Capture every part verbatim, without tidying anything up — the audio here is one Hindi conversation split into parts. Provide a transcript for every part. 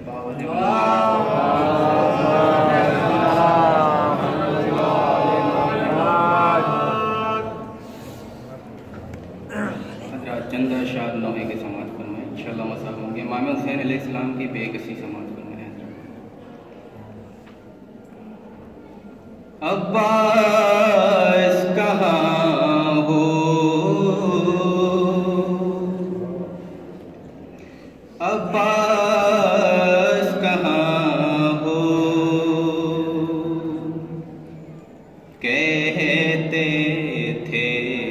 चंदा शाह नौहे के समाज फरमाए इंशाअल्लाह मसा होंगे। इमाम हुसैन अलैहिस्सलाम की बेकसी समाज फरमाए। अब्बास कहाँ हो, अब्बास कहाँ हो, कहते थे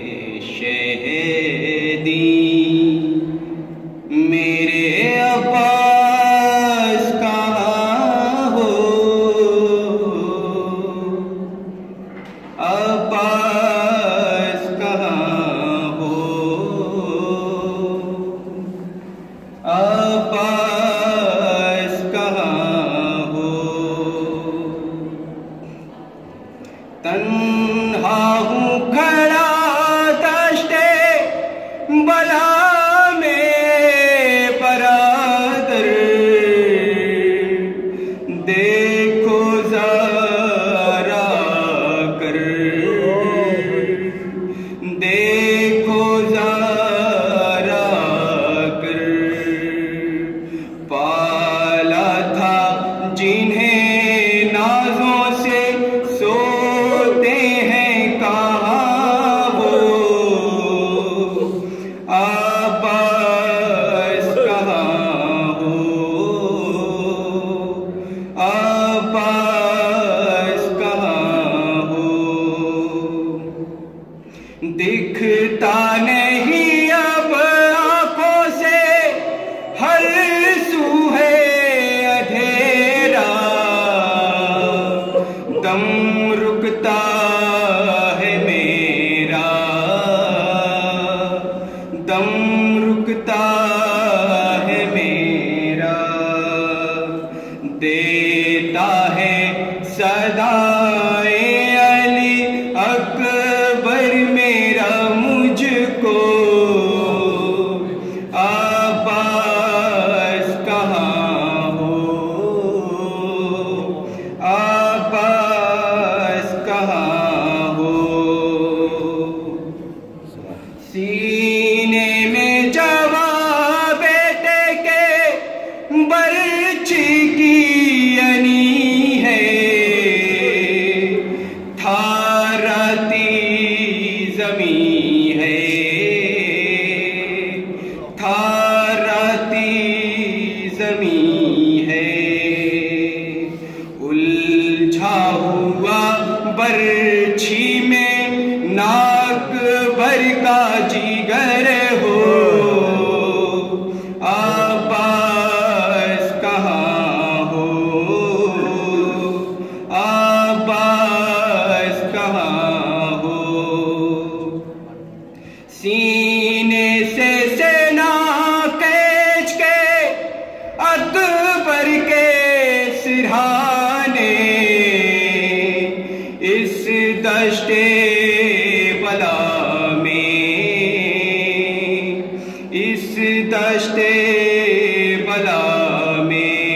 शहीदी मेरे अब्बास कहाँ हो, अब्बास कहाँ हो, अब्बास कहाँ हो। तन्हा हूँ खड़ा दश्ते बला में बरादर, देखो ज़रा कर, देखो ज़रा कर। पाला था जिन्हें नाज़ों से सोते हैं कहाँ वो, अब्बास कहाँ हो, अब्बास कहाँ हो। दिखता नहीं अब आँखों से हर सू है अंधेरा, दम रुकता है मेरा, दम रुकता है मेरा। देता है सदाए अली अकबर मेरा मुझको, अब्बास कहाँ हो, अब्बास कहाँ हो। सीने में जवां बेटे के बर्छी की अनी है, थारती ज़मीं है, थारती ज़मीं है। उलझा हुआ बर्छी में नाक भर का जिगर हो, अब्बास कहाँ हो, अब्बास कहाँ हो। सीने से सेना खींच के अकबर के सिरहाने, इस दश्ते बला में, इस दश्ते बला में।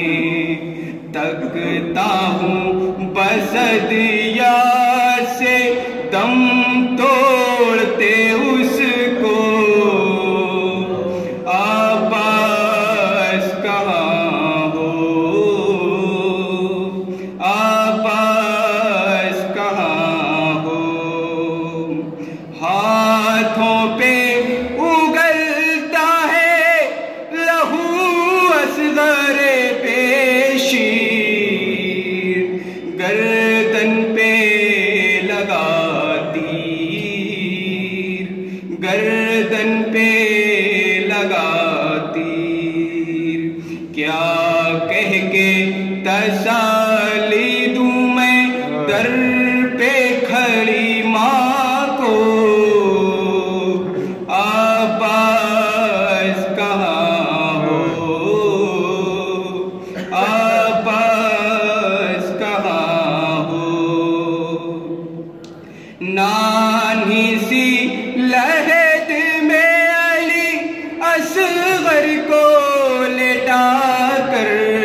तकता हूँ बसद यार से दम तोड़ते उसको, अब्बास कहाँ हो, अब्बास कहाँ हो। हाथों पे उगलता है लहू असग़र पेशीर, गर्दन पे लगा तीर, गर्दन पे लगा तीर। क्या कह के तसल्ली दूं मैं दर पे खड़ी माँ को, अब्बास कहाँ हो, अब्बास कहाँ हो। नानी सी लहद में अली असग़र को लेटा कर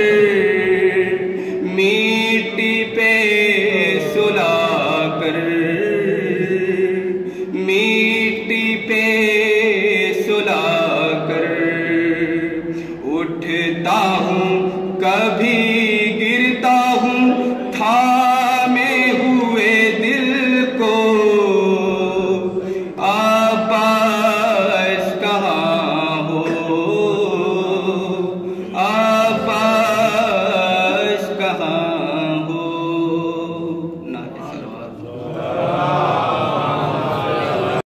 मिट्टी पे